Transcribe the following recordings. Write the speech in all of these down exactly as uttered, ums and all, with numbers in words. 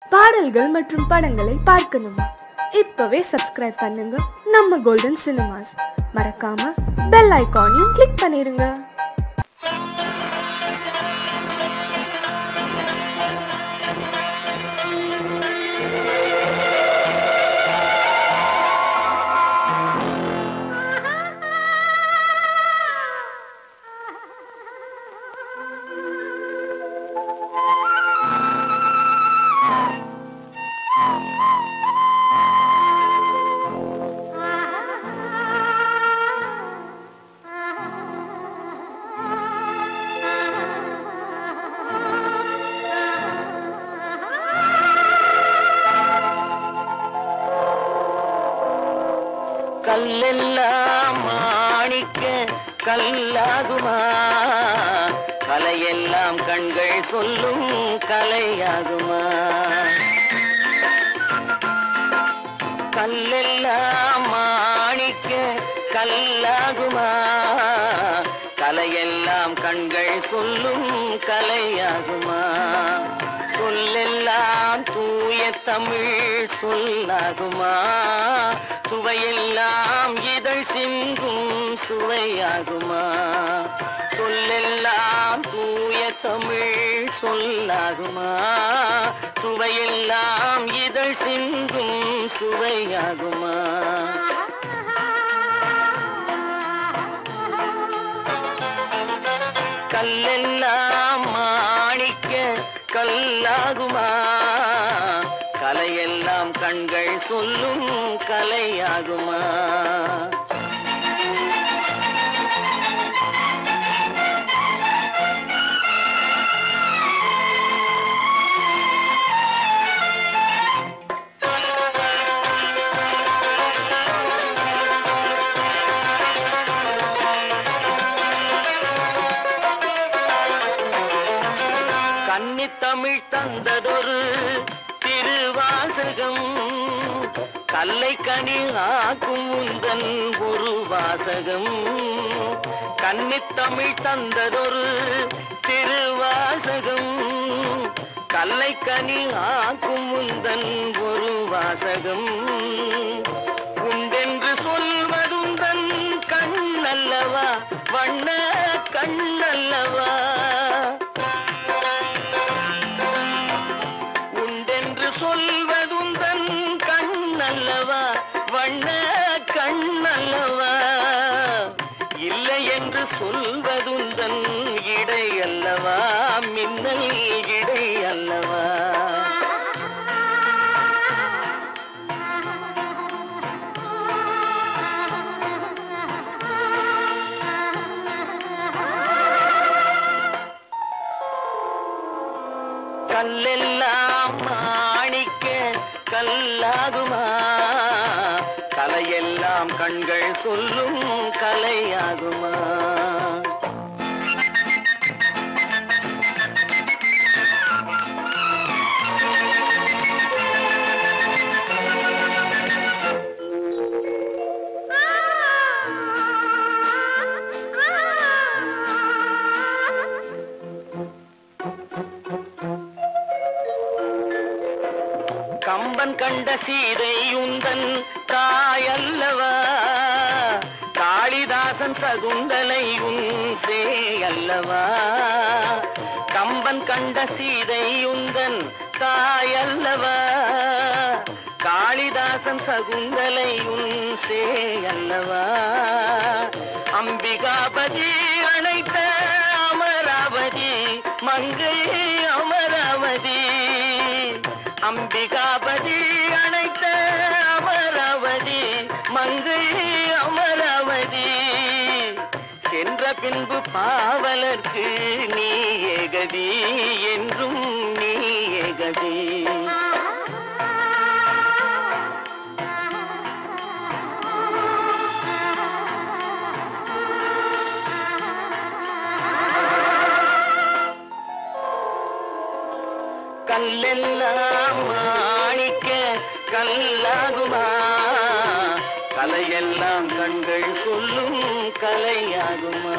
பாடல்கள் மற்றும் படங்களை பார்க்கணுமா? இப்பவே சப்ஸ்கிரைப் பண்ணுங்க நம்ம கோல்டன் சினிமாஸ். மறக்காம பெல் ஐகானையும் கிளிக் பண்ணிருங்க. கல்லெல்லாம் மாணிக்க கல்லாகுமா, கலையெல்லாம் கண்கள் சொல்லும் கலையாகுமா. கல்லெல்லாம் மாணிக்க கல்லாகுமா, கலையெல்லாம் கண்கள் சொல்லும் கலையாகுமா. சொல்லெல்லாம் தூய தமிழ் சொல்லாகுமா, சுவையெல்லாம் இதழ் சிந்தும் சுவையாகுமா. சொல்லெல்லாம் தூய தமிழ் சொல்லாகுமா, சுவையெல்லாம் இதழ் சிந்தும் சுவையாகுமா. கல்லெல்லாம் மாணிக்க கல்லாகுமா, கலையெல்லாம் கண்கள் சொல்லும் கலையாகுமா. கன்னித்தமிழ் தந்ததொரு திருவாசகம், கல்லை கனி ஆக்கும் உந்தன் ஒரு வாசகம். கன்னித்தமிழ் தந்ததொரு திருவாசகம், கல்லை கனி ஆக்கும் உந்தன் ஒரு வாசகம். உண்டென்று சொல்வதுந்தன் கண்ணல்லவா, வண்ண கண்ணல்லவா. சொல்வதுந்தன் கண்ணல்லவா, வண்ண கண்ணல்லவா. இல்லை என்று சொல்வதுந்தன் இடை அல்லவா, மின்னல் இடை அல்லவா. கல்லெல்லாம் மாணிக்க கல்லாகுமா, கலையெல்லாம் கண்கள் சொல்லும் கலையாகுமா. கம்பன் கண்ட சீதை உந்தன் தாயல்லவா, காளிதாசன் சகுந்தலை உன் சேயல்லவா. கம்பன் கண்ட சீதை உந்தன் தாயல்லவா, காளிதாசன் சகுந்தலை உன் சேயல்லவா. அம்பிகாபதி அணைத்த அமராவதி மங்கை அமராவதி. அம்பிகாபதி அணைத்த அமராவதி மங்கை அமராவதி. சென்ற பின்பு பாவலர்க்கு நீ ஏகதி, என்றும் நீ ஏகதி. கல்லெல்லாம் மாணிக்க கல்லாகுமா, கலையெல்லாம் கண்கள் சொல்லும் கலையாகுமா.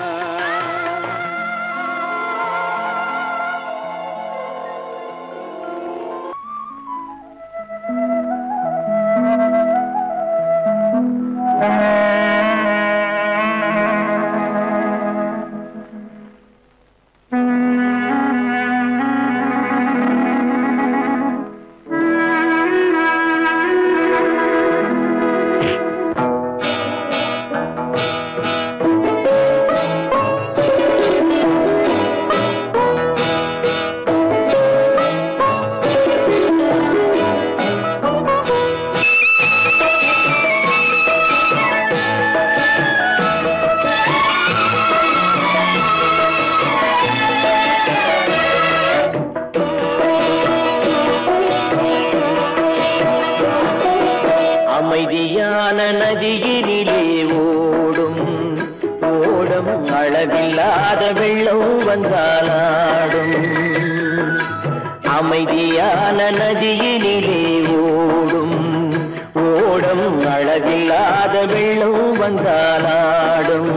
அமைதியான நதியினிலே ஓடும் ஓடும் அளவில்லாத வெள்ளம் வந்தாலாடும். அமைதியான நதியினிலே ஓடும் ஓடும் அளவில்லாத வெள்ளம் வந்தாலாடும்.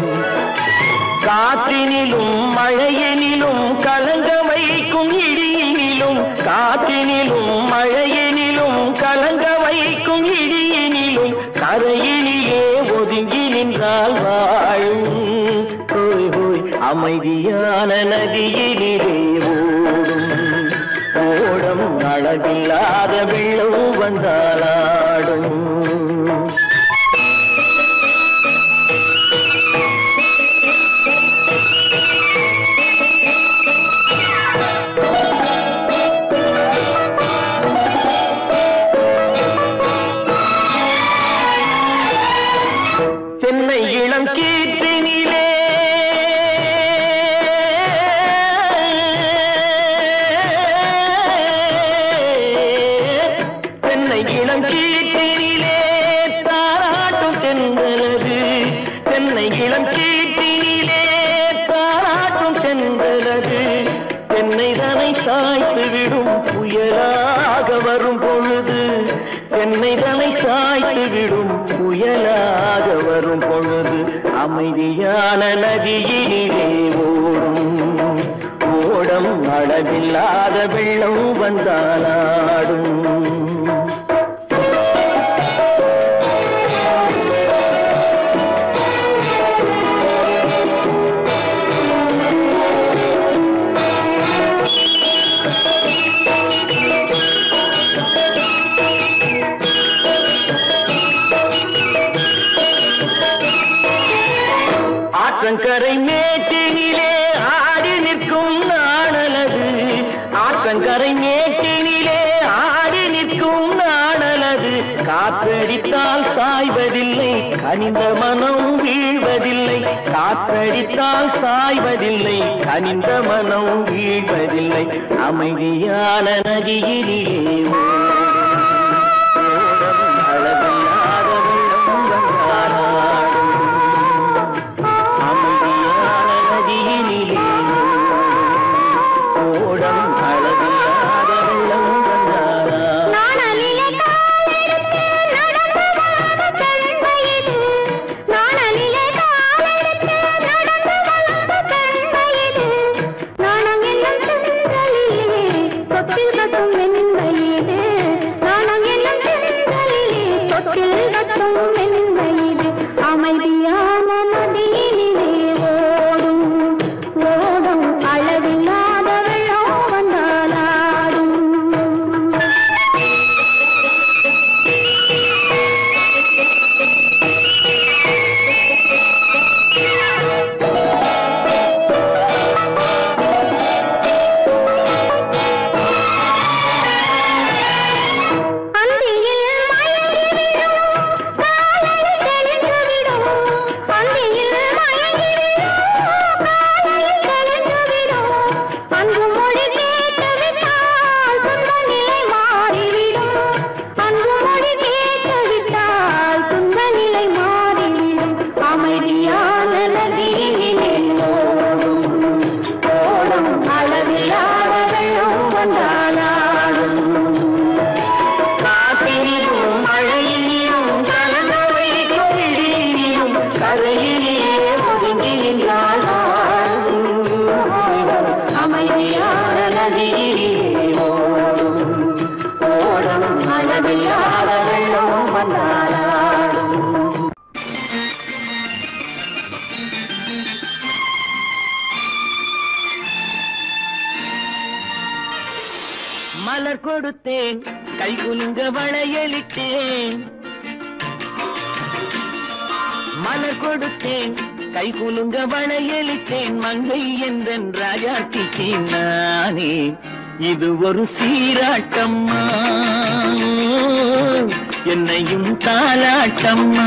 காற்றினிலும் மழையினிலும் கலங்க வைக்கும் இடியினிலும் காற்றினிலும் மழையினிலும் கலங்க வைக்கும் இடியினிலும் கரையினிலே ஒதுங்கி நின்றால் வாழும். ஹோய் ஹோய் அமைதியான நதியினிலே ஓடும் ஓடும் அளவில்லாத வெள்ளம் வந்தாலாடும். தென்னை இளம் கீற்றினிலே தென்னை இளம் கீற்றினிலே தாராட்டும் தென்றலது. தென்னை இளம் கீற்றினிலே தாராட்டும் தென்றலது. தென்னை தனை சாய்த்து விடும் புயலாக வரும் பொழுது தென்னை தனை சாய்த்து விடும் புயலாக வரும் பொழுது அமைதியான நதியினிலே ஓடும் ஓடும் அளவில்லாத வெள்ளம் வந்தாலாடும். ஆற்றங்கரை மேட்டினிலே ஆடி நிற்கும் நாணலது. ஆற்றங்கரை மேட்டினிலே ஆடி நிற்கும் நாணலது. காற்றடித்தால் சாய்வதில்லை கனிந்த மனம் வீழ்வதில்லை. காற்றடித்தால் சாய்வதில்லை கனிந்த மனம் வீழ்வதில்லை. அமைதியான நதியினிலே மலர் கொடுத்தேன் கை குலுங்க வளையலிட்டேன். மலர் கொடுத்தேன் கை குலுங்க வளையலிட்டேன். மங்கை என்றன் ராஜாத்திக்கு நானே இது ஒரு சீராட்டம்மா என்னையும் தாலாட்டம்மா.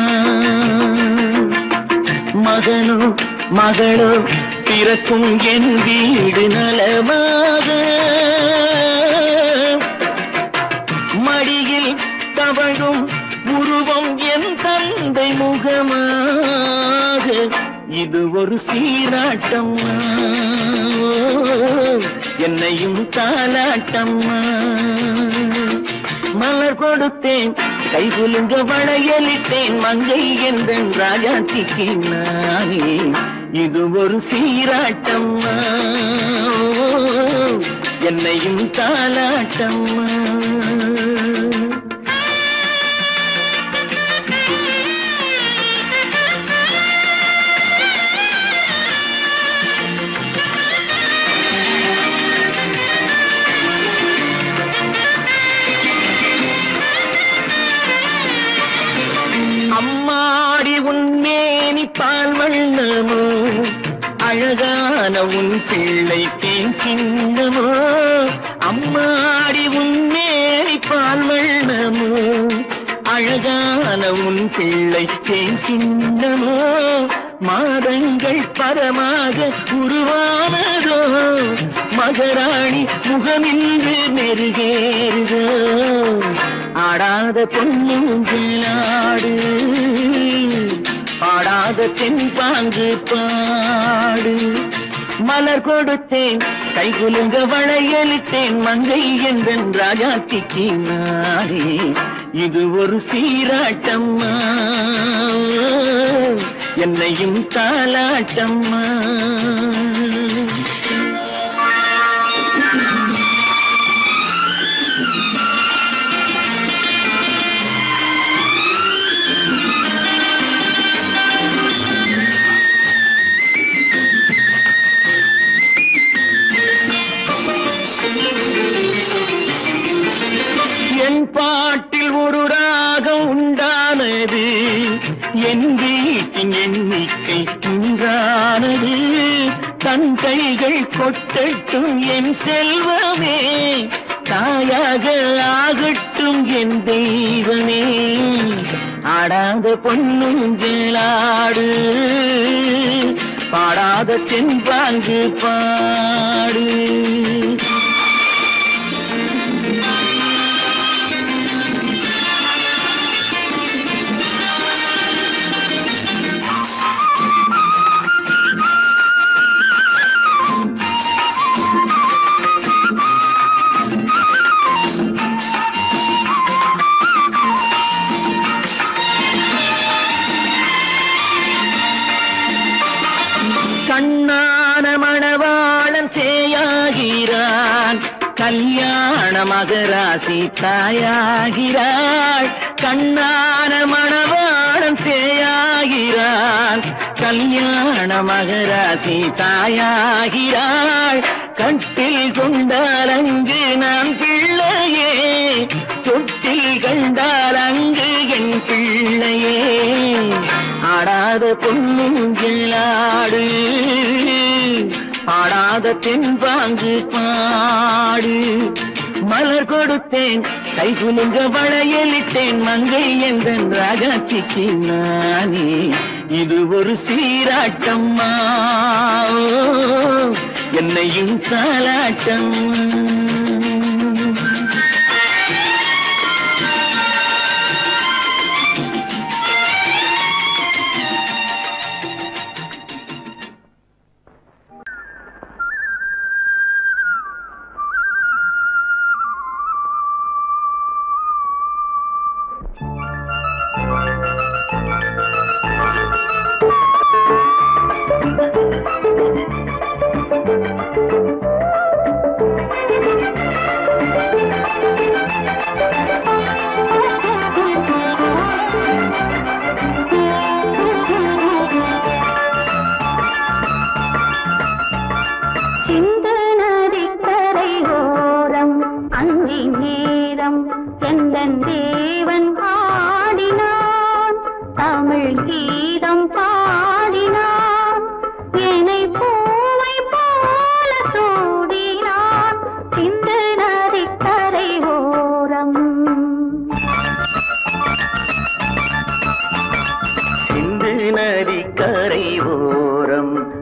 மகனோ மகளோ பிறக்கும் என் வீடு நலமாக மடியில் தவழும் உருவம் உருவம் என் தந்தை முகமாக இது ஒரு சீராட்டம்மா என்னையும் தாலாட்டம்மா மலர் கொடுத்தேன் கை குலுங்க வளையலிட்டேன் மங்கை எந்தன் ராஜாத்திக்கு நானே இது ஒரு சீராட்டம்மா என்னையும் தாலாட்டம்மா அம்மாடி உன்மேனி பால் வண்ணமோ அழகான உன் பிள்ளை தேன் கிண்ணமோ அம்மாடி உன்மேனி பால் வண்ணமோ அழகான உன் பிள்ளை தேன் கிண்ணமோ மாதங்கள் பரமாக உருவானதோ மகராணி முகமின்று நெருகேறுதோ ஆடாத பொன்னுங்களாடு பாடாத தென்பாங்கு பாடு மலர் கொடுத்தேன் கை குலுங்க வளையலிட்டேன் மங்கை எந்தன் ராஜாத்திக்கு நானே இது ஒரு சீராட்டம்மா என்னையும் தாலாட்டம்மா என் பாட்டில் ஒரு ராகம் உண்டானது என் வீட்டின் எண்ணிக்கை உண்டானது தன் கைகள் கொட்டட்டும் என் செல்வமே தாயாக ஆகட்டும் என் தெய்வமே ஆடாத பொன்னுஞ்சலாடு பாடாத தென்பாங்கு பாடு கண்ணான மணவாளன் சேயாகிறான் கல்யாண மகராசி தாயாகிறாள் கண்ணான மணவாளன் சேயாகிறான் கல்யாண மகராசி தாயாகிறாள் கட்டில் கொண்டால் அங்கு நான் பிள்ளையே தொட்டில் கண்டால் அங்கு என் பிள்ளையே ஆடாத பொன்னுங்களாடு பாடாத தென்பாங்கு பாடு மலர் கொடுத்தேன் கை குலுங்க வளையலிட்டேன் மங்கை எந்தன் ராஜாத்திக்கு நானே இது ஒரு சீராட்டம்மா என்னையும் தாலாட்டம்மா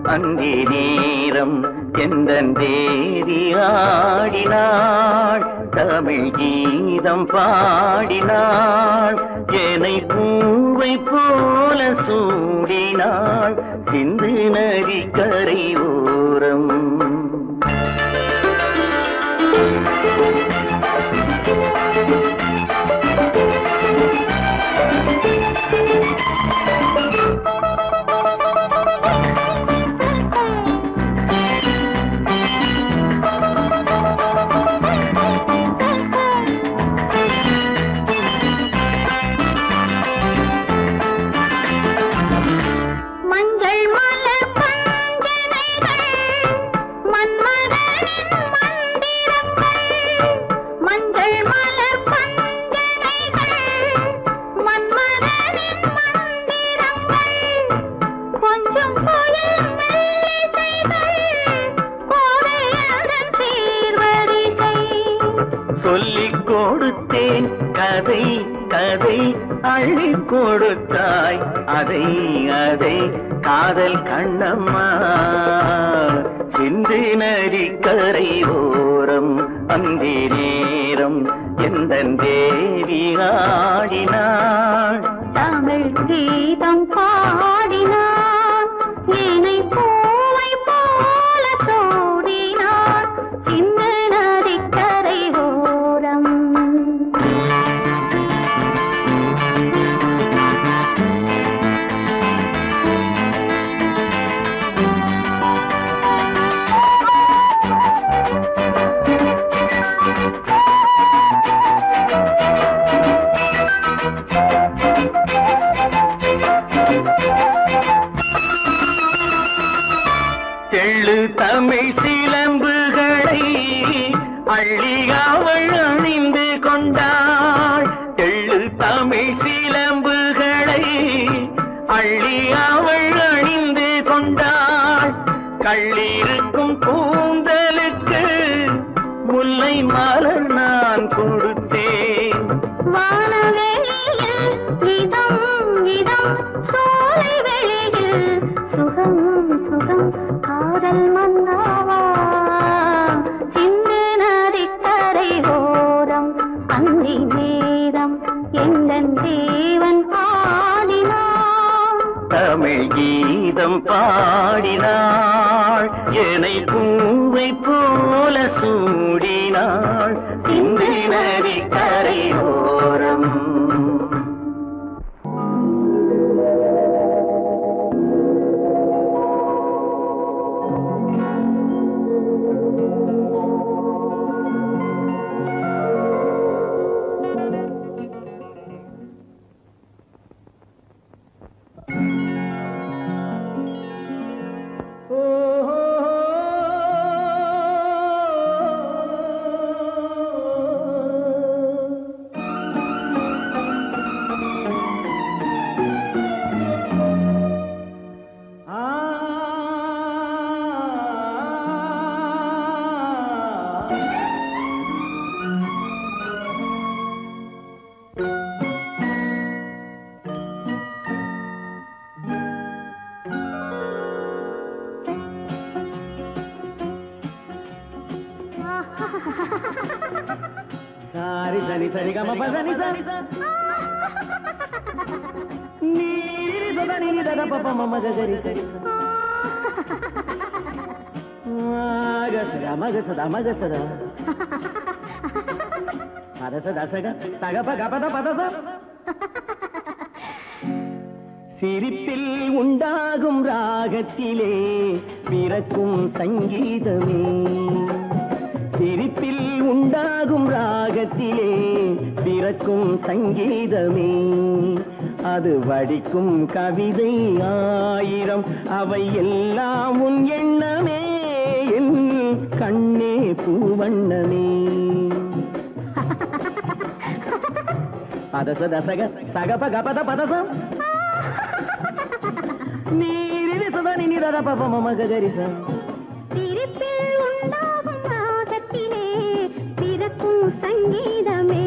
அங்கே நேரம் எந்தன் தேவி ஆடினாள் தமிழ் கீதம் பாடினாள் ஏனை பூவை போல சூடினாள் சிந்து நதி கரை ஓரம் சொல்லிக் கொடுத்தேன் கதை கதை அள்ளி கொடுத்தாய் அதை அதை காதல் கண்ணம்மா சிந்து நதி கரை ஓரம் அந்தி நேரம் எந்த தேவி ஆடினாள் தமிழ் கீதம் பாடினாள் ஏனை பூவை போல சூடினாள் சிந்து நதி கரை ஓரம் தெள்ளு தமிழ் சிலம்புகளை அள்ளி அவள் அணிந்து கொண்டாள் தெள்ளு தமிழ் சிலம்புகளை அள்ளி அவள் அணிந்து கொண்டாள் கள்ளிருக்கும் கூந்தலுக்கு முல்லை மலர் நான் கொடுத்தேன் வானவெளியில் இதம் இதம் சோலை வெளியில் சுகம் சுகம் காதல் மன்னாவா சிந்து நதி கரை ஓரம் அந்தி நேரம் எந்தன் தேவன் பாடினான் தமிழ் கீதம் பாடினாள் ஏனை பூவை போல சூடினாள் சிந்து நதி கரை ஓரம் సారి సని సరి గమ పదని సని నీరి సదని ని దద పప మమ గరి సరి మగ సద మగ సద మగ సద పద సద సగ సగ పగ పద పద స சிரிப்பில் உண்டாகும் ராகத்திலே பிறக்கும் சங்கீதமே சிரிப்பில் உண்டாகும் ராகத்திலே பிறக்கும் சங்கீதமே அது வடிக்கும் கவிதை ஆயிரம் அவை எல்லாம் உன் எண்ணமே என் கண்ணே பூவண்ணமே பதச தசக சகப கபத பதசம் நீரில் சதனி நிதத பப மம கரிச சிரிப்பில் உண்டாகும் ராகத்திலே பிறக்கும் சங்கீதமே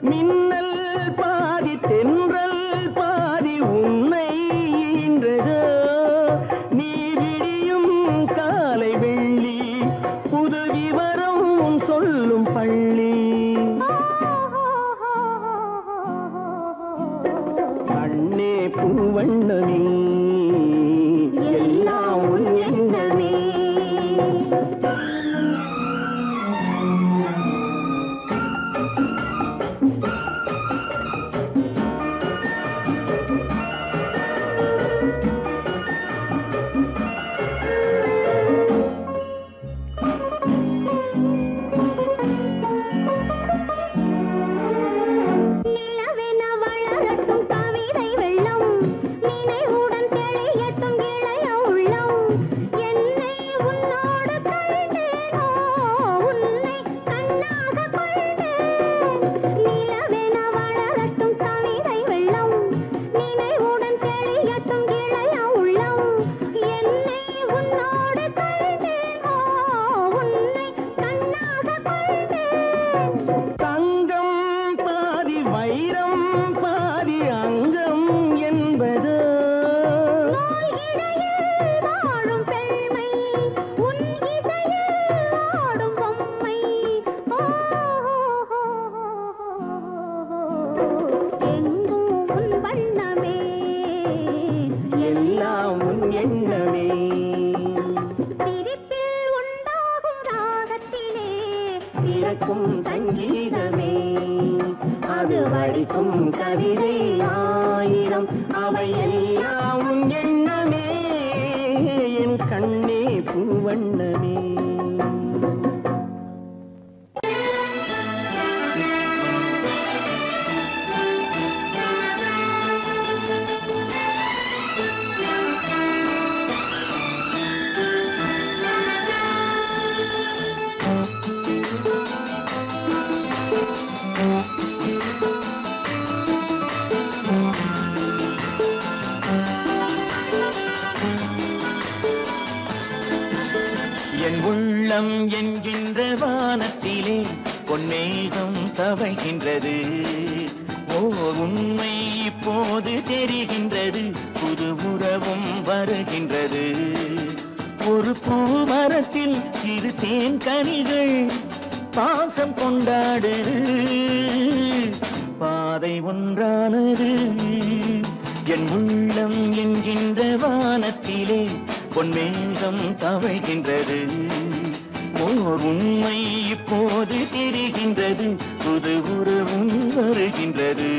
மின்னல் பாதி தென்றல் பாதி உன்னை ஈன்றதோ நீ விடியும் காலை வெள்ளி புது விவரம் சொல்லும் பள்ளி கண்ணே பூவண்ணமே எல்லாம் உன் எண்ணமே சங்கீதமே அது வடிக்கும் கவிதை ஆயிரம் அவை எல்லாம் உன் எண்ணமே என் கண்ணே பூவண்ணமே உள்ளம் என்கின்ற வானத்திலே பொன்மேகம் தவழ்கின்றது ஓர் உண்மை இப்போது தெரிகின்றது புது உறவும் வருகின்றது ஒரு பூமரத்தில் இரு தேன் கனிகள் பாசம் கொண்டாடு பாதை ஒன்றானது என் உள்ளம் என்கின்ற வானத்திலே பொன்மேகம் தவழ்கின்றது ஓர் உண்மை இப்போது தெரிகின்றது புது உறவும் வருகின்றது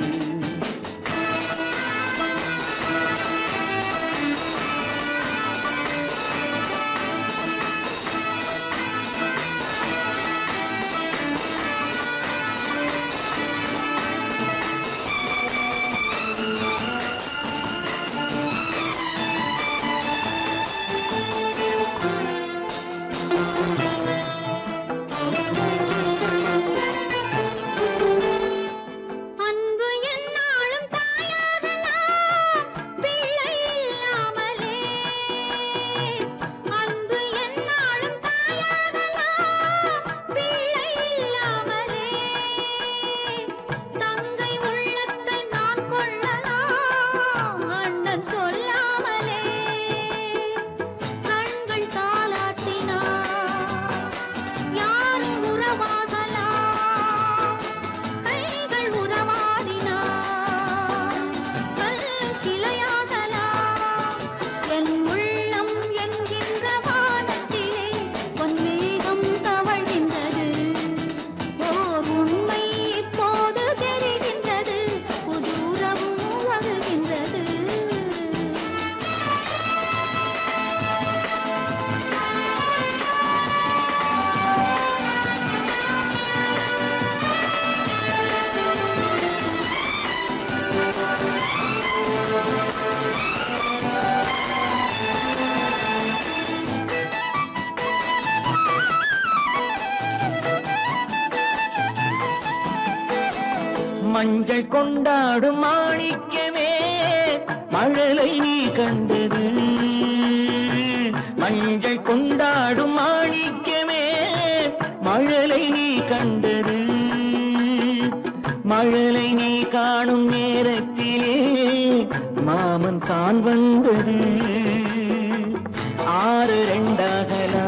மஞ்சள் கொண்டாடும் மாணிக்கமே மழலை நீ கண்டது மஞ்சள் கொண்டாடும் மாணிக்கமே மழலை நீ கண்டது மழலை நீ காணும் நேரத்திலே மாமன் தான் வந்தது. ஆறு ரெண்டாகலா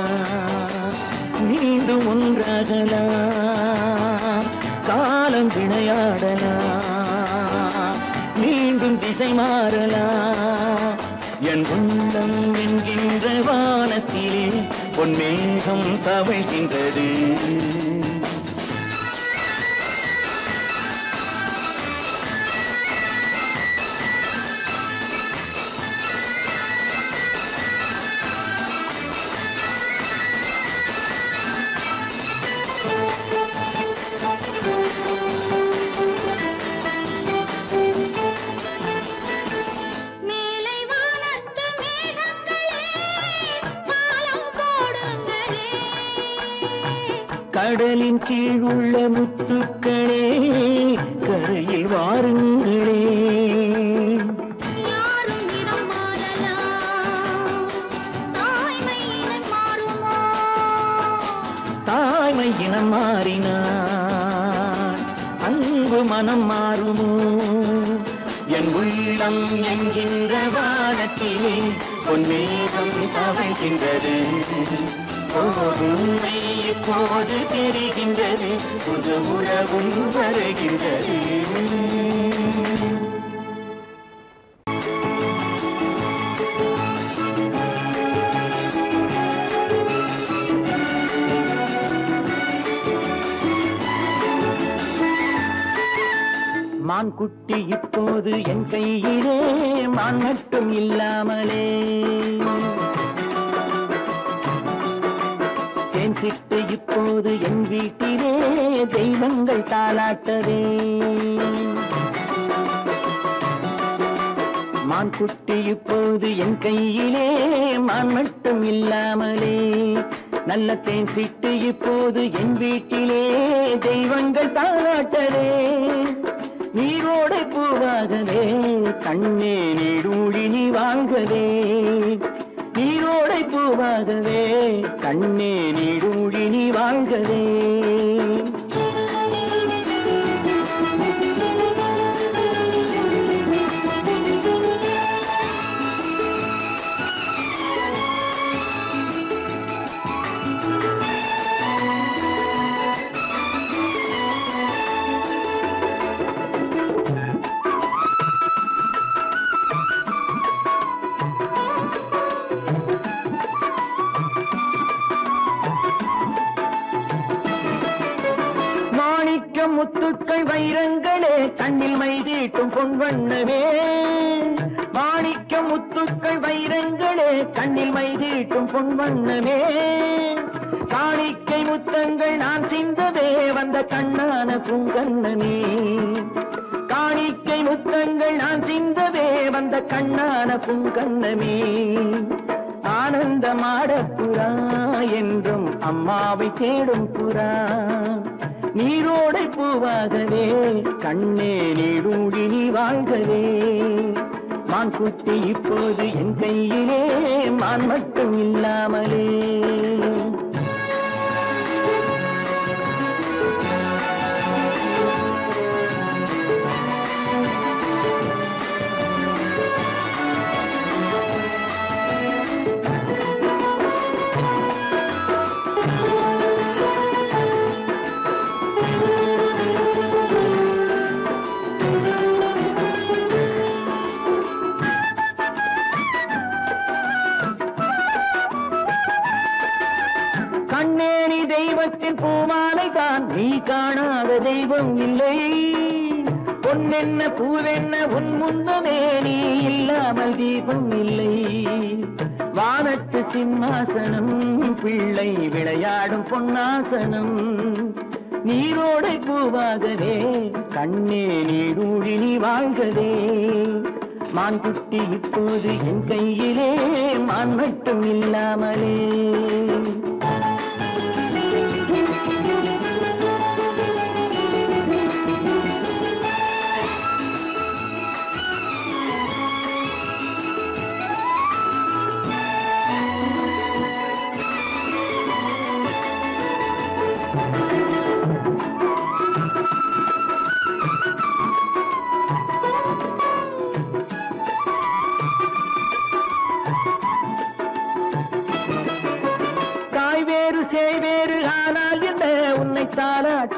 மீண்டும் ஒன்றாகலா காலம் விளையாடலா மீண்டும் திசை மாறலா. என் உள்ளம் என்கின்ற வானத்திலே பொன்மேகம் தவழ்கின்றது. கடலின் கீழ் உள்ள முத்துக்களே கரையில் வாருங்களே. யாரும் நிறம் மாறலாம், தாய்மை இனம் மாறுமோ? தாய்மை இனம் மாறினார் அன்பு மனம் மாறுமோ? என் உள்ளம் என்கின்ற வானத்திலே பொன்மேகம் தவழ்கின்றது. உண்மை இப்போது தெரிகின்றது, புது உறவும் வருகின்றது. மான் குட்டி இப்போது என் கையிலே மான் மட்டும் இல்லாமலே. சிட்டு இப்போது என் வீட்டிலே தெய்வங்கள் தாலாட்டதே. மான் குட்டி இப்போது என் கையிலே மான் மட்டும் இல்லாமலே. நல்ல தேன் சிட்டு இப்போது என் வீட்டிலே தெய்வங்கள் தாலாட்டதே. நீரோடை பூவாகவே கண்ணே நீடூழி நீ வாழ்கவே. நீரோடை பூவாகவே கண்ணே நீடூழி நீ வாழ்கவே. முத்துக்கள் வைரங்களே கண்ணில் மைதீட்டும் பொன்வண்ணமே. மாணிக்க முத்துக்கள் வைரங்களே கண்ணில் மைதீட்டும் பொன்வண்ணமே. காணிக்கை முத்தங்கள் நான் சிந்ததே வந்த கண்ணான பூங்கண்ணமே. காணிக்கை முத்தங்கள் நான் சிந்ததே வந்த கண்ணான பூங்கண்ணமே. ஆனந்தமாட புறா என்றும் அம்மாவை தேடும் புறா. நீரோடை பூவாகவே கண்ணே நீடூழி நீ வாழ்கவே. மான் குட்டி இப்போது என் கையிலே மான் மட்டும் இல்லாமலே. கண்ணேனி தெய்வத்தின் பூமாலை தான் நீ காணாத தெய்வம் இல்லை. பொன்னென்ன பூவென்ன உன் முன்னமே நீ இல்லாமல் தீபம் இல்லை. வானத்து சிம்மாசனம் பிள்ளை விளையாடும் பொன்னாசனம். நீரோடை பூவாகவே கண்ணே நீடூழி நீ வாழ்கவே. மான் குட்டி இப்போது என் கையிலே மான் மட்டும் இல்லாமலே.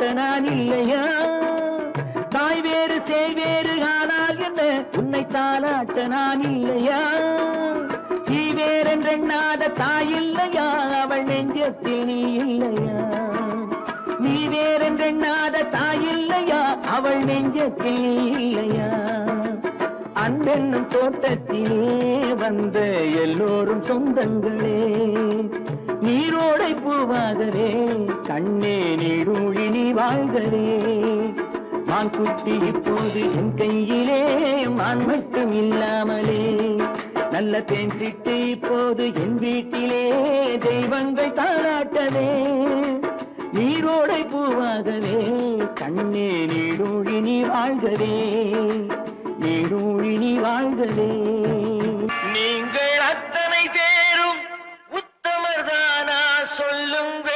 நான் இல்லையா? தாய் வேறு சேய் வேறு ஆனால் என்ன, உன்னை தாலாட்ட நான் இல்லையா? நீ வேறென்றெண்ணாத தாய் இல்லையா, அவள் நெஞ்சத்தில் நீ இல்லையா? நீ வேறென்றெண்ணாத தாய் இல்லையா, அவள் நெஞ்சத்தில் நீ இல்லையா? அன்பென்னும் தோட்டத்திலே வந்த எல்லோரும் சொந்தங்களே, நீரோடை பூவாகவே கண்ணே நீடூழி நீ வாழ்கவே. மான் குட்டி இப்போது என் கையிலே, மான் மட்டும் இல்லாமலே. நல்ல தேன் சிட்டு இப்போது என் வீட்டிலே, தெய்வங்கள் தாளாட்டவே. நீரோடை பூவாகவே கண்ணே நீடூழி நீ வாழ்கவே, நீடூழி நீ வாழ்கவே. நீங்கள் அத்தனை பேரும் உத்தமர்தானா சொல்லுங்கள்.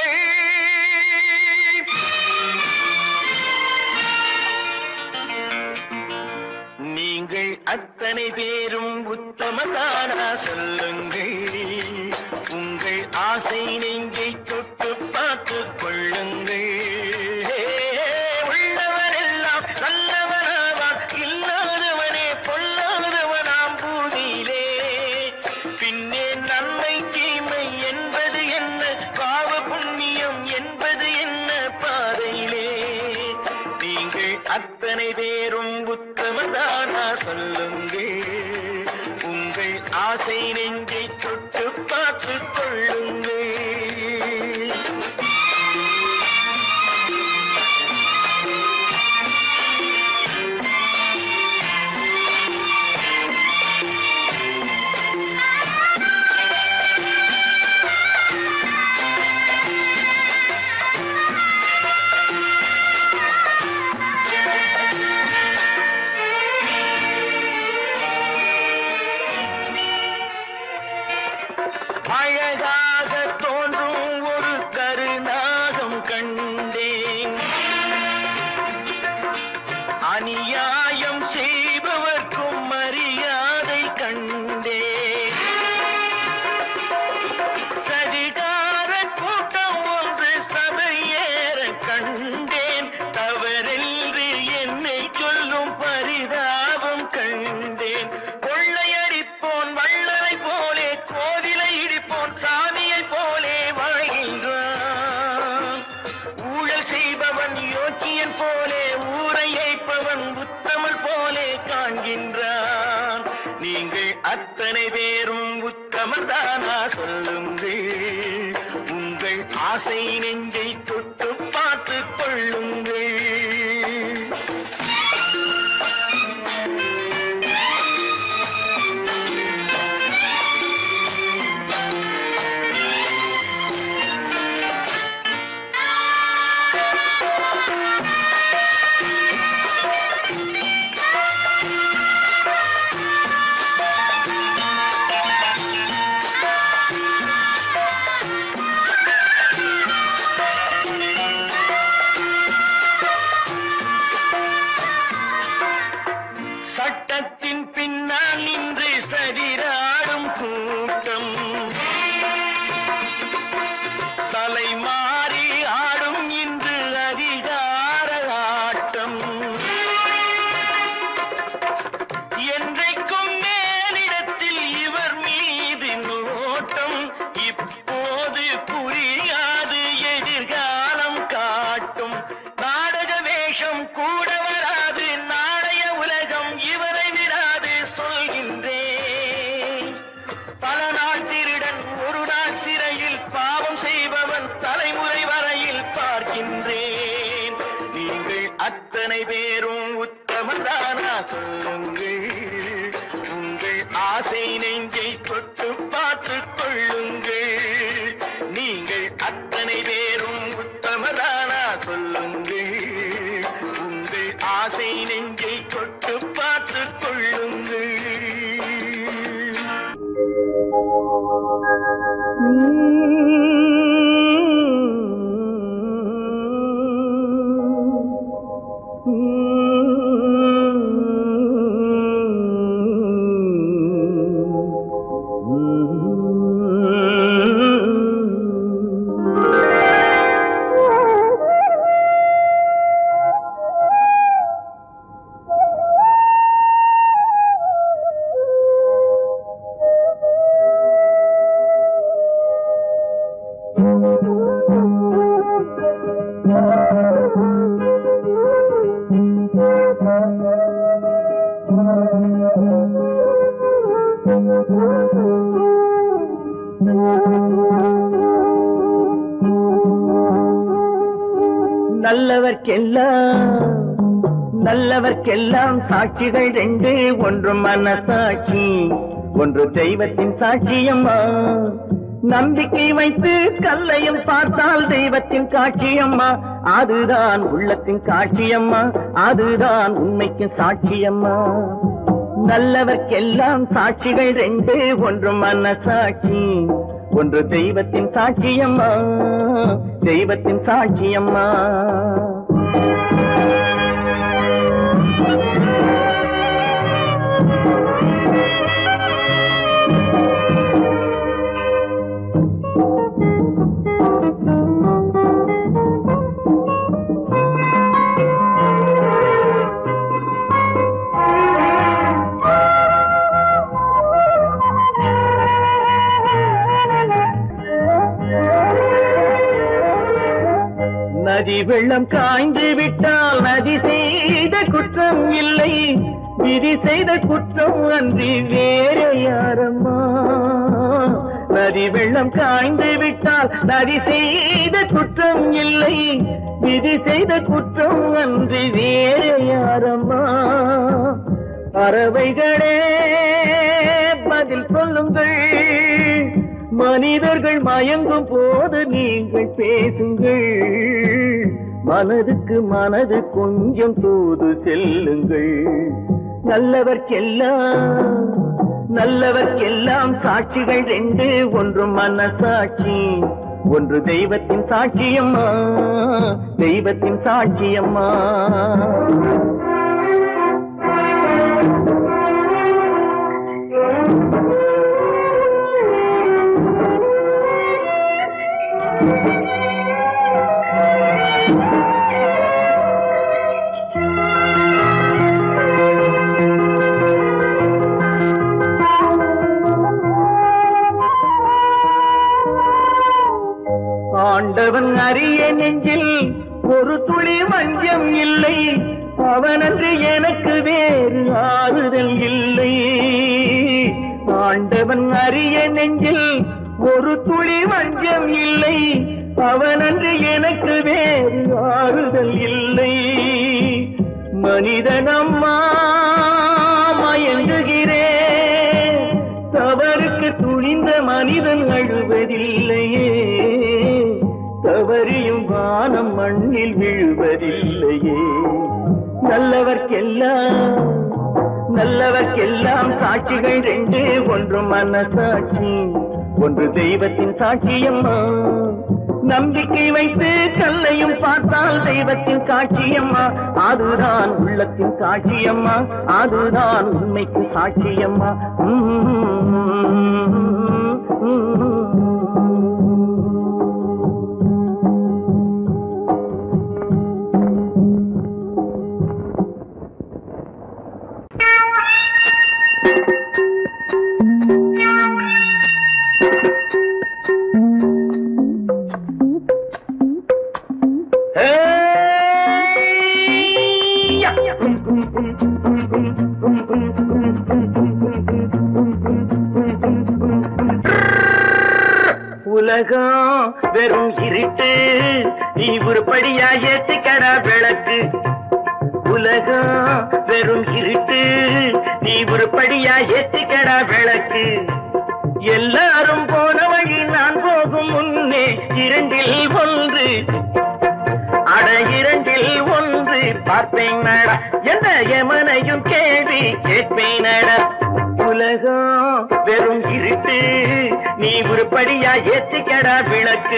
நீங்கள் அத்தனை பேரும் உத்தமர்தானா சொல்லுங்கள். உங்கள் ஆசை நெஞ்சை தொட்டு பார்த்து கொள்ளுங்கள். உள்ளவரெல்லாம் நல்லவனாவான், இல்லாதவனே பொல்லாதவனாம் பூமியிலே. பின்னே நன்மை தீமை என்பது என்ன, பாவ புண்ணியம் என்பது என்ன பாதையிலே. நீங்கள் அத்தனை பேரும் உத்தமதானா சொல்லுங்கள். உங்கள் ஆசை நெஞ்சை தொட்டு பார்த்து கொள்ளுங்கள். அழகாக தோன்றும் ஒரு கருநாகம் கண்டேன், அநியாயம் செய்பவர்க்கும் மரியாதை கண்டேன். சதிகார கூட்டம் ஒன்று சபையேற கண்டேன், தவறென்று என்னை சொல்லும் பரிதாபம் கண்டேன். கொள்ளையடிப்போன் வள்ளலை போலே, கோவிலை இடிப்போன் சாமியை போலே வாழ்கின்றான். ஊழல் செய்பவன் யோக்கியன் போலே, ஊரை ஏய்ப்பவன் உத்தமல் போலே காண்கின்றான். நீங்கள் அத்தனை பேரும் உத்தமர்தானா சொல்லுங்கள். உங்கள் ஆசை நெஞ்சை தொட்டு பார்த்து கொள்ளுங்கள். சட்டத்தின் பின்னால் நின்று சதிராடும் கூட்டம், தலைமாறி ஆடும் இன்று அதிகார ஆட்டம். என்றைக்கும் மேலிடத்தில் இவர் மீது நோட்டம், இப்போது புரியாது எதிர்காலம் காட்டும். நாடக வேஷம் கூட வராது, நாளைய உலகம் இவரை விடாது சொல்கின்றேன். பல நாள் திருடன் ஒரு நாள் சிறையில், பாவம் செய்பவன் தலைமுறை வரையில் பார்க்கின்றேன். நீங்கள் அத்தனை பேரும் உத்தமதானா சொல்லுங்கள். உங்கள் ஆசை நெஞ்சை தொட்டு பார்த்து கொள்ளுங்கள். நீங்கள் அத்தனை பேரும் உத்தமதானா சொல்லுங்கள். உங்கள் ஆசை நெஞ்சை தொட்டு பார்த்து கொள்ளுங்கள். நல்லவர்க்கெல்லாம் சாட்சிகள் ரெண்டு, ஒன்று மனசாட்சி, ஒன்று தெய்வத்தின் சாட்சியம்மா. நம்பிக்கை வைத்து கல்லையும் பார்த்தால் தெய்வத்தின் காட்சியம்மா, அதுதான் உள்ளத்தின் காட்சியம்மா, அதுதான் உண்மைக்கு சாட்சியம்மா. நல்லவர்க்கெல்லாம் சாட்சிகள் ரெண்டு, ஒன்று மனசாட்சி, ஒன்று தெய்வத்தின் சாட்சியம்மா, தெய்வத்தின் சாட்சியம்மா. நதி வெள்ளம் காய்ந்து விட்டால் நதி செய்த குற்றம் இல்லை, விதி செய்த குற்றம் அன்றி வேற யாரம்மா. நதி வெள்ளம் காய்ந்து விட்டால் நதி செய்த குற்றம் இல்லை, விதி செய்த குற்றம் அன்றி வேற யாரம்மா. பறவைகளே பதில் சொல்லுங்கள், மனிதர்கள் மயங்கும் போது நீங்கள் பேசுங்கள், மனதுக்கு மனது கொஞ்சம் தூது செல்லுங்கள். நல்லவர்க்கெல்லாம் நல்லவர்க்கெல்லாம் சாட்சிகள் ரெண்டு, ஒன்று மனசாட்சி, ஒன்று தெய்வத்தின் சாட்சியம்மா, தெய்வத்தின் சாட்சியம்மா. ஆண்டவன் அறிய நெஞ்சில் ஒரு துளி வஞ்சம் இல்லை, அவனன்று எனக்கு வேறு ஆறுதல் இல்லை. ஆண்டவன் அறிய நெஞ்சில் ஒரு துளி வஞ்சம் இல்லை, அவனன்று எனக்கு வேறு ஆறுதல் இல்லை. மனிதனம்மா மயங்குகிறேன், தவறுக்கு துணிந்த மனிதன் அழுவதில்லையே, தவறியும் வானம் மண்ணில் விழுவதில்லையே. நல்லவர்க்கெல்லாம் நல்லவர்க்கெல்லாம் சாட்சிகள் ரெண்டு, ஒன்று மனசாட்சி, ஒன்று தெய்வத்தின் சாட்சியம்மா. நம்பிக்கை வைத்து கல்லையும் பார்த்தால் தெய்வத்தின் காட்சியம்மா, அதுதான் உள்ளத்தின் காட்சியம்மா, அதுதான் உண்மைக்கு சாட்சியம்மா. உலகம் வெறும் இருட்டு, நீ உருப்படியா ஏத்திக்கடா விளக்கு. உலகம் வெறும் இருட்டு, நீ உருப்படியா ஏத்திக்கடா விளக்கு. எல்லாரும் போன வழி நான் போகும் முன்னே இரண்டில் ஒன்று, அட இரண்டில் ஒன்று பார்ப்பேன் நட, எந்த எமனையும் கேள்வி கேட்பேன் நட. உலகம் வெறும் இருட்டு, நீ உருப்படியா ஏத்திக்கடா விளக்கு.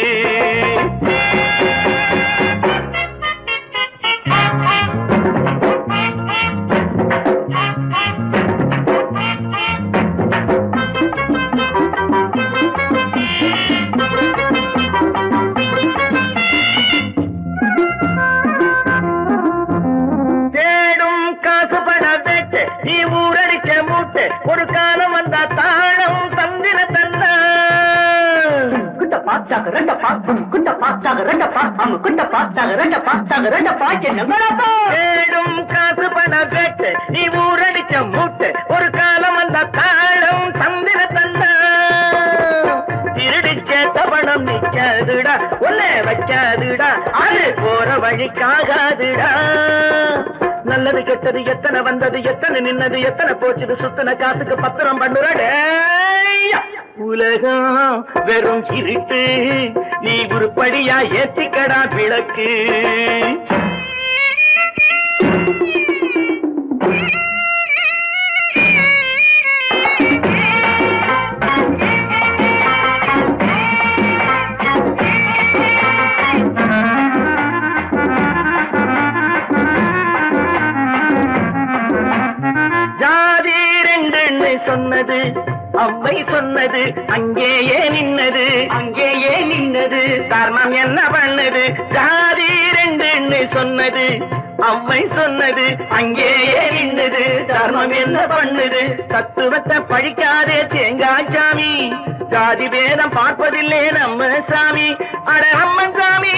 தேடும் காசு பண வெட்டு, நீ ஊரடிச்ச மூட்டு, ஒரு காலம் வந்தா தாழம் தந்திர தந்தா. குண்ட பாச்சாக ரெண்ட பாக்கும், குண்ட பாச்சாக ரெண்ட பாக்கும், குண்ட பாச்சாக ரெண்ட பாச்சாக ரெண்ட பாக்கு. தேடும் காசு பண வெட்டு, நீ ஊரடிச்ச மூட்டு, ஒரு காலம் வந்தா தாழம் தந்திர தந்தா. திருடிச்ச தவணம் நிக்காதுடா, ஒன்ன வச்சாதுடா, அது போற வழிக்காகாதுடா. நல்லது கெட்டது எத்தனை வந்தது எத்தனை நின்னது எத்தனை போச்சுது சுத்தன காசுக்கு பத்திரம் பண்ணுறடே உலகம் வெறும் இருட்டு நீ உருப்படியா ஏத்திக்கடா விளக்கு சொன்னது அவ்வை சொன்னது அங்கேயே நின்னது அங்கேயே நின்னது தர்மம் என்ன பண்ணது ஜாதி ரெண்டு சொன்னது அவ்வை சொன்னது அங்கேயே நின்னது தர்மம் என்ன பண்ணுது தத்துவத்தை படிக்காதே தேங்காய் சாமி ஜாதி வேதம் பார்ப்பதில்லை நம்ம சாமி அட அம்மன் சாமி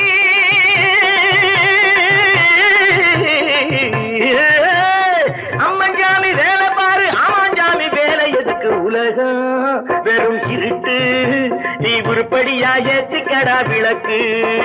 அம்மன் சாமி வேலை பாரு ஆமான் சாமி வேலை எதுக்கு உலகம் வெறும் இருட்டு நீ உருப்படியா ஏத்திக்கடா விளக்கு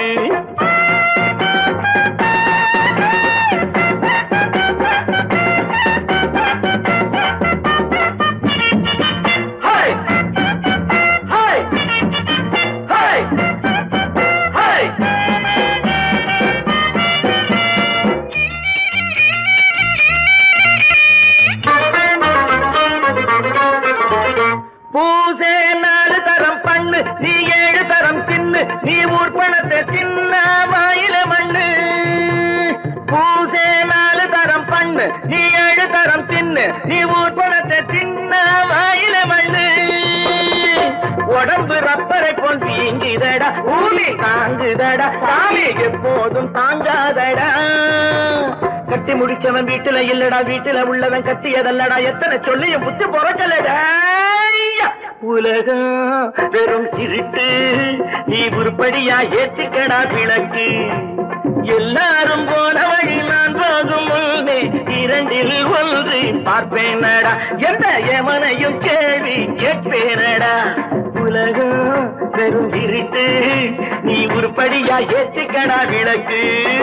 நீ ஏழு தரம் தின்னு நீ ஊர் பணத்தை தின்ன வாயில மண்ணு பூசே நாலு தரம் பண்ணு நீ ஏழு தரம் தின்னு நீ ஊர் பணத்தை தின்ன வாயில மண்ணு உடம்பு ரப்பரை போல் வீங்குதடா பூமி தாங்குதடா சாமி எப்போதும் தாங்காதடா கட்டி முடிச்சவன் வீட்டுல இல்லடா வீட்டுல உள்ளவன் கட்டியதல்லடா எத்தனை சொல்லியும் புத்து பொறக்கலடா உலகம் வெறும் இருட்டு நீ உருப்படியா ஏத்திக்கடா விளக்கு எல்லாரும் போன வழி நான் போகும் முன்னே இரண்டில் ஒன்று பார்ப்பேனடா எந்த எவனையும் கேள்வி கேட்பேனடா உலகம் வெறும் இருட்டு நீ உருப்படியா ஏத்திக்கடா விளக்கு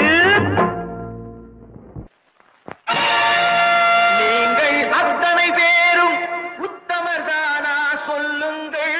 நீங்கள் அத்தனை பேரும் உத்தமர்தானா சொல்லுங்கள்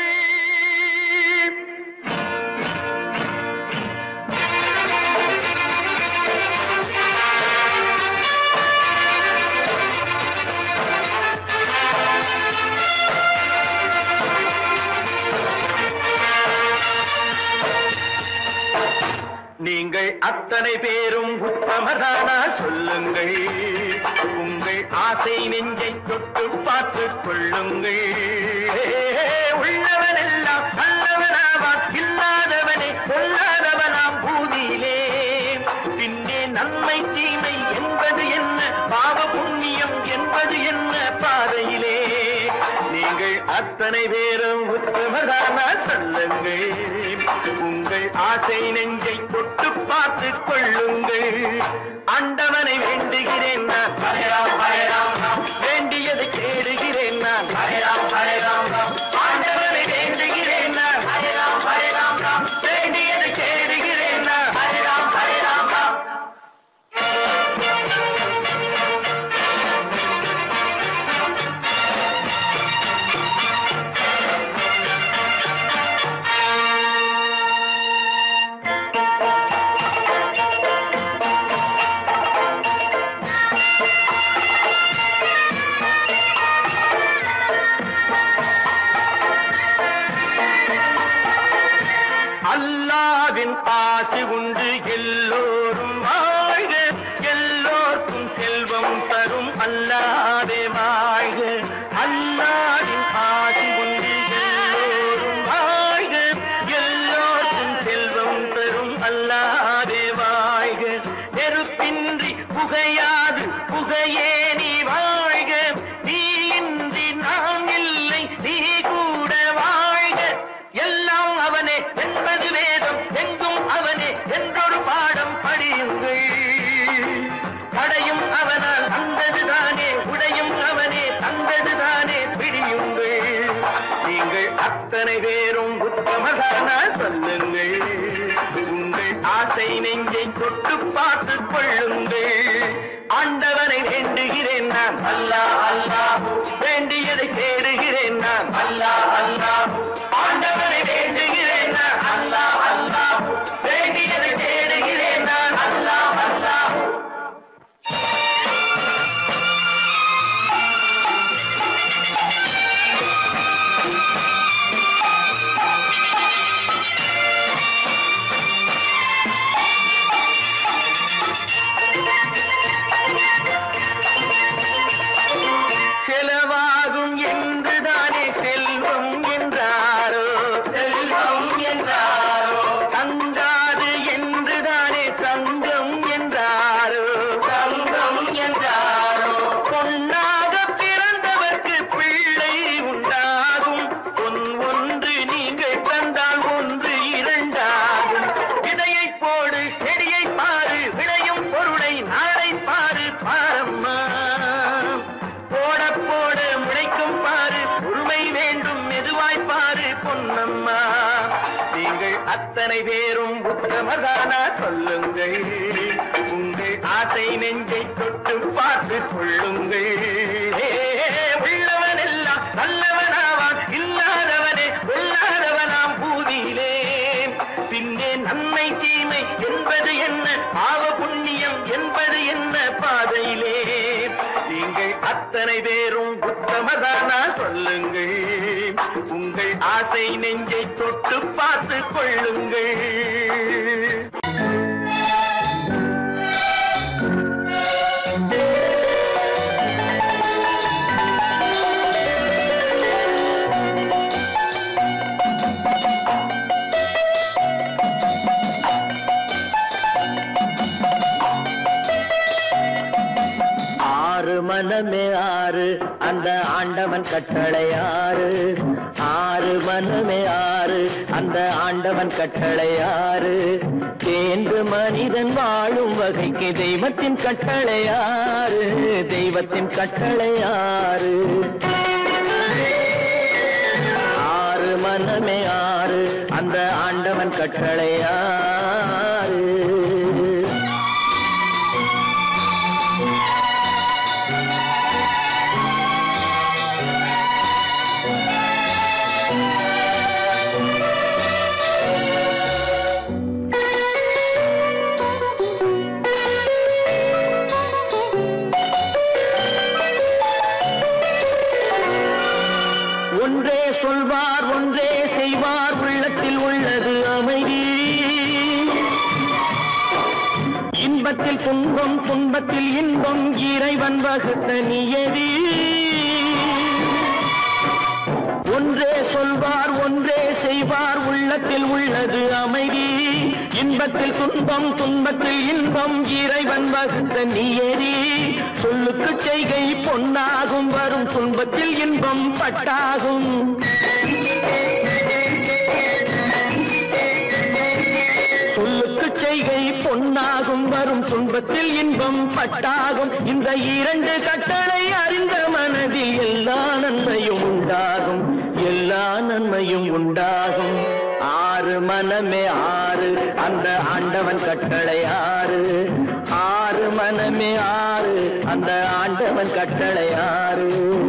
நீங்கள் அத்தனை பேரும் உத்தமதானா சொல்லுங்கள் உங்கள் ஆசை நெஞ்சை தொட்டு பார்த்துக் கொள்ளுங்கள் உள்ளவனெல்லாம் நல்லவனாவான் இல்லாதவனே கொல்லாதவனாம் பூமியிலே பின்னே நன்மை தீமை என்பது என்ன பாவ புண்ணியம் என்பது என்ன பாதையிலே நீங்கள் அத்தனை பேரும் உத்தமதானா சொல்லுங்கள் உங்கள் ஆசை நெஞ்சை தொட்டு பார்த்துக் கொள்ளுங்கள் ஆண்டவனை வேண்டுகிறேன் நான் வேண்டியதை தேடுகிறேன் நான் ஆண்டவனை வேண்டுகிறேன் நான் வேண்டியதை தேடுகிறேன் நான் அல்லாவின் ஆசி உண்டு எல்லோரும் வாழ்க எல்லோருக்கும் செல்வம் தரும் அல்லாவே வாழ்க அல்லாவின் ஆசி உண்டு எல்லோரும் வாழ்க எல்லோருக்கும் செல்வம் தரும் அல்லாவே வாழ்க நெருப்பின்றி புகையாது புகையே நீ வாழ்க நீ இன்றி நான் இல்லை நீ கூட வாழ்க எல்லாம் அவனே என்பது வேதம் எங்கும் அவனே என்றொரு பாடம் படியுங்கள் படையும் அவனால் வந்ததுதானே உடையும் அவனே தந்ததுதானே பிடியுங்கள் நீங்கள் அத்தனை பேரும் உத்தமதானா சொல்லுங்கள் உங்கள் ஆசை நெஞ்சை தொட்டு பார்த்துக் கொள்ளுங்கள் ஆண்டவனை வேண்டுகிறேன் நான் அல்லாஹ் அல்லாஹ் வேண்டியதை தேடுகிறேன் நான் அல்லாஹ் அல்லாஹ் ஆண்டவனை வேண்டுகிறேன் நான் அல்லாஹ் அல்லாஹ் வேண்டியதை தேடுகிறேன் நான் அல்லாஹ் அல்லாஹ் செலவாகும் என்றுதானே செல்வம் என்றாரோ செல்வம் என்றாரோ தங்காது என்றுதானே தங்கம் என்றாரோ தங்கம் என்றாரோ பொன்னாக பிறந்தவர்க்கு பிள்ளை உண்டாகும் பொன் ஒன்று நீங்கள் தந்தால் ஒன்று இரண்டாகும் விதையை போடு செடியை பாரு விளையும் பொருளை நாளை பாரு பாரம்மா போட போட முளைக்கும் பாரு உரிமை வேண்டும் மெதுவாய் பாரு பொன்னம்மா நீங்கள் அத்தனை பேரும் உத்தமதானா சொல்லுங்கள் உங்கள் ஆசை நெஞ்சை தொட்டு பார்த்து கொள்ளுங்கள் உள்ளவன் எல்லாம் நல்லவனாவான் இல்லாதவனே கொள்ளாதவனாம் பூதியிலே பின்னே நன்மை தீமை என்பது என்ன பாவ புண்ணியம் என்பது என்ன பாதையிலே நீங்கள் அத்தனை பேரும் உத்தமதானா சொல்லுங்கள் உங்கள் ஆசை நெஞ்சை தொட்டு பார்த்து கொள்ளுங்கள் மனமே ஆறு அந்த ஆண்டவன் கட்டளை ஆறு ஆறு மனமே ஆறு அந்த ஆண்டவன் கட்டளை ஆறு தேர்ந்து மனிதன் வாழும் வகைக்கு தெய்வத்தின் கட்டளை ஆறு தெய்வத்தின் கட்டளை ஆறு ஆறு மனமே ஆறு அந்த ஆண்டவன் கட்டளை ஆறு ஒன்றே சொல்வார் ஒன்றே செய்வார் உள்ளத்தில் உள்ளது அமைதி இன்பத்தில் துன்பம் துன்பத்தில் இன்பம் இறைவன் வகுத்த நியதி ஒன்றே சொல்வார் ஒன்றே செய்வார் உள்ளத்தில் உள்ளது அமைதி இன்பத்தில் துன்பம் துன்பத்தில் இன்பம் இறைவன் வகுத்த நியதி சொல்லுக்கு செய்கை பொன்னாகும் வரும் துன்பத்தில் இன்பம் பட்டாகும் சொல்லுக்கு செய்கை பொன்னாகும் வரும் துன்பத்தில் இன்பம் பட்டாகும் இந்த இரண்டு கட்டளை அறிந்த மனதில் எல்லா நன்மையும் உண்டாகும் எல்லா நன்மையும் உண்டாகும் ஆறு மனமே ஆறு அந்த ஆண்டவன் கட்டளை ஆறு ஆறு மனமே ஆறு அந்த ஆண்டவன் கட்டளை ஆறு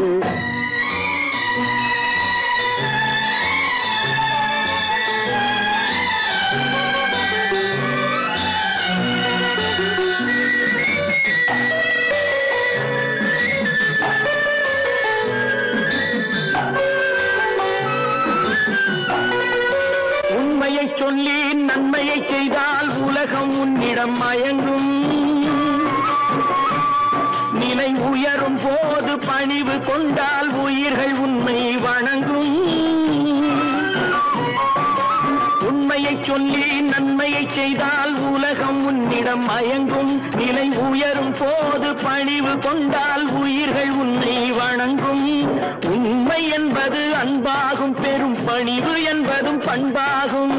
உண்மையை சொல்லி நன்மையை செய்தால் உலகம் உன்னிடம் மயங்கும் நிலை உயரும் போது பணிவு கொண்டால் உயிர்கள் உன்னை வணங்கும் உண்மையை சொல்லி நன்மையை செய்தால் உலகம் உன்னிடம் மயங்கும் நிலை உயரும் போது பணிவு கொண்டால் உயிர்கள் உன்னை வணங்கும் உண்மை என்பது அன்பாகும் பெரும் பணிவு என்பதும் பண்பாகும்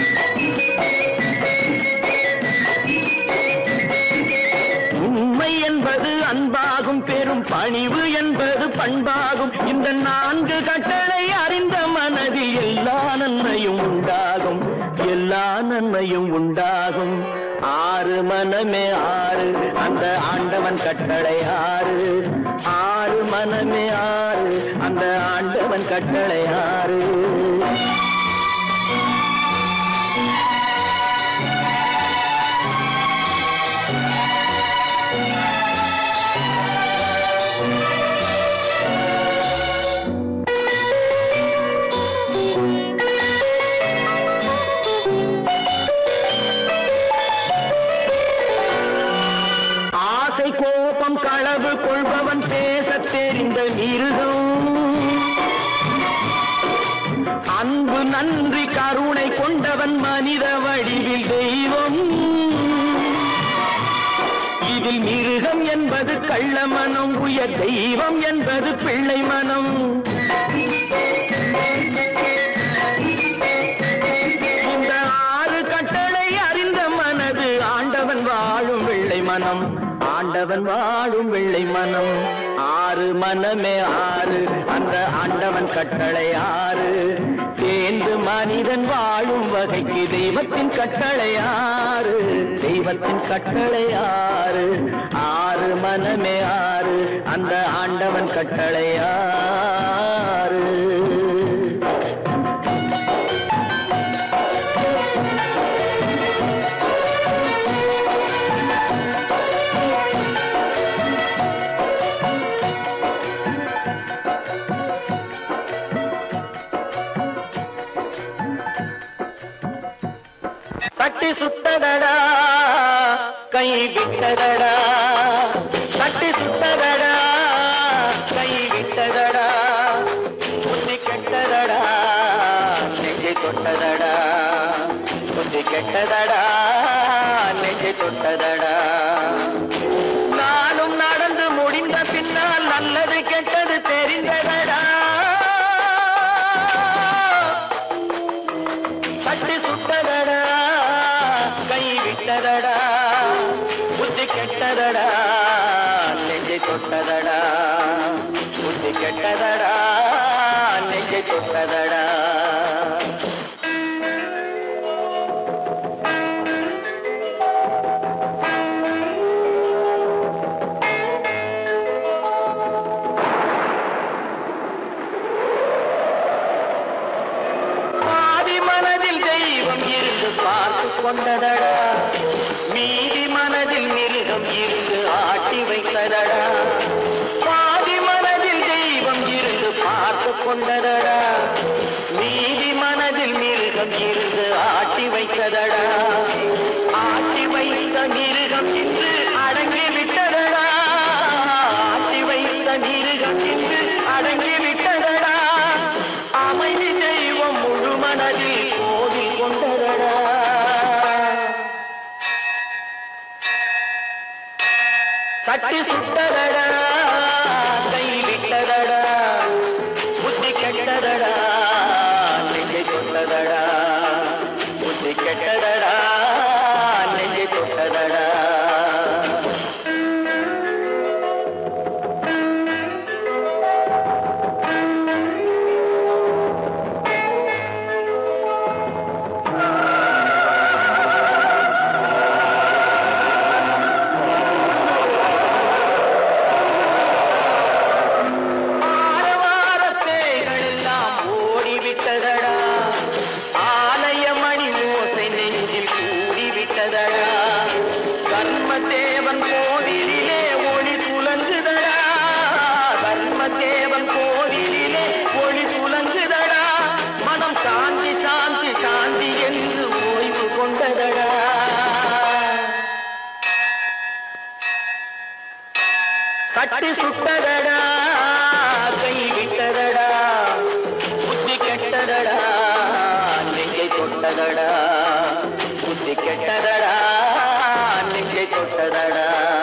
உண்மை என்பது அன்பாகும் பெரும் பணிவு என்பது பண்பாகும் இந்த நான்கு கட்டளை அறிந்த மனதில் எல்லா நன்மையும் உண்டாகும் எல்லா நன்மையும் உண்டாகும் ஆறு மனமே ஆறு அந்த ஆண்டவன் கட்டளை ஆறு ஆறு மனமே ஆறு அந்த ஆண்டவன் கட்டளை ஆறு கோபம் களவு கொள்பவன் பேச தெரிந்த மிருகம் அன்பு நன்றி கருணை கொண்டவன் மனித வடிவில் தெய்வம் இதில் மிருகம் என்பது கள்ள மனம் உயர் தெய்வம் என்பது பிள்ளை மனம் இந்த ஆறு கட்டளை அறிந்த மனது ஆண்டவன் வாழும் வெள்ளை மனம் ஆண்டவன் வாழும் வெள்ளை மனம் ஆறு மனமே ஆறு அந்த ஆண்டவன் கட்டளை ஆறு தேர்ந்து மனிதன் வாழும் வகைக்கு தெய்வத்தின் கட்டளை ஆறு தெய்வத்தின் கட்டளை ஆறு ஆறு மனமே ஆறு அந்த ஆண்டவன் கட்டளை ஆறு தட்டி சுத்ததடா கை விட்டதடா தட்டி சுத்ததடா கை விட்டதடா புத்தி கெட்டதடா நெஞ்சை தொட்டதடா புத்தி கெட்டதடா நெஞ்சை தொட்டதடா நானும் நடந்து முடிந்த பின்னால் நல்லது கெட்டது தெரிந்ததடா தட்டி சுத்ததடா கை விட்டதடா புத்தி கெட்டதடா நெஞ்சை தொட்டதடா புத்தி கெட்டதடா நெஞ்சை தொட்டதடா பார்த்து கொண்டதடா மீதி மனதில் மிருகம் இருந்து ஆட்டி வைத்ததடா பாதி மனதில் தெய்வம் இருந்து பார்த்து கொண்டதடா மீதி மனதில் மிருகம் இருந்து ஆட்டி வைத்ததடா ஆட்டி வைத்த மிருகம் இன்று அடங்கி விட்டதடா ஆட்டி வைத்த மிருகம் இன்று அடங்கி விட்டதடா அமைதி தெய்வம் முழு மனதில் கோவில் கொண்டதடா சட்டி சுட்டதடா கை விட்டதடா புத்தி கெட்டதடா நெஞ்சை தொட்டதடா புத்தி கெட்டதடா நெஞ்சை தொட்டதடா தர்மதேவன் கோவிலிலே ஒளி துலங்குதடா தர்மதேவன் கோவிலிலே ஒளி துலங்குதடா மனம் சாந்தி சாந்தி சாந்தி என்று ஓய்வு கொண்டதடா சட்டி சுட்டதடா கை விட்டதடா புத்தி கெட்டதடா நெஞ்சை தொட்டதடா புத்தி கெட்டதடா நெஞ்சை தொட்டதடா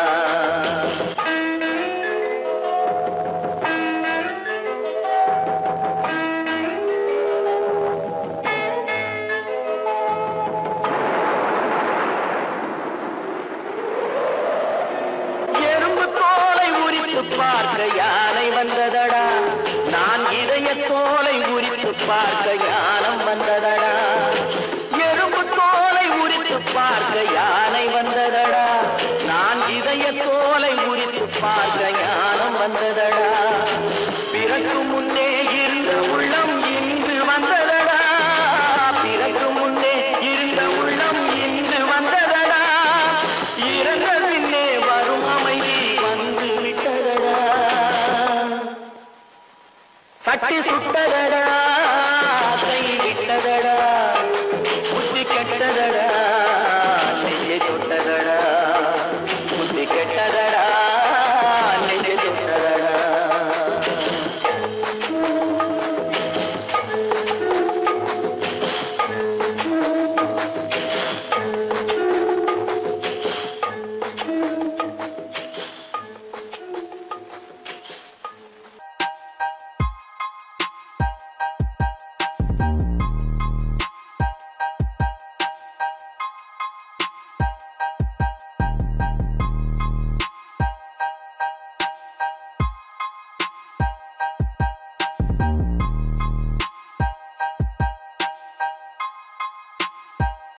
எறும்பு தோலை உரித்து பார்க்க யானை வந்ததடா நான் இதய தோலை உரித்து பார்க்க யானம் வந்ததடா எறும்பு தோலை உரித்து பார்க்க யானை பார்க்க ஞானம் வந்ததடா பிறக்கும் முன்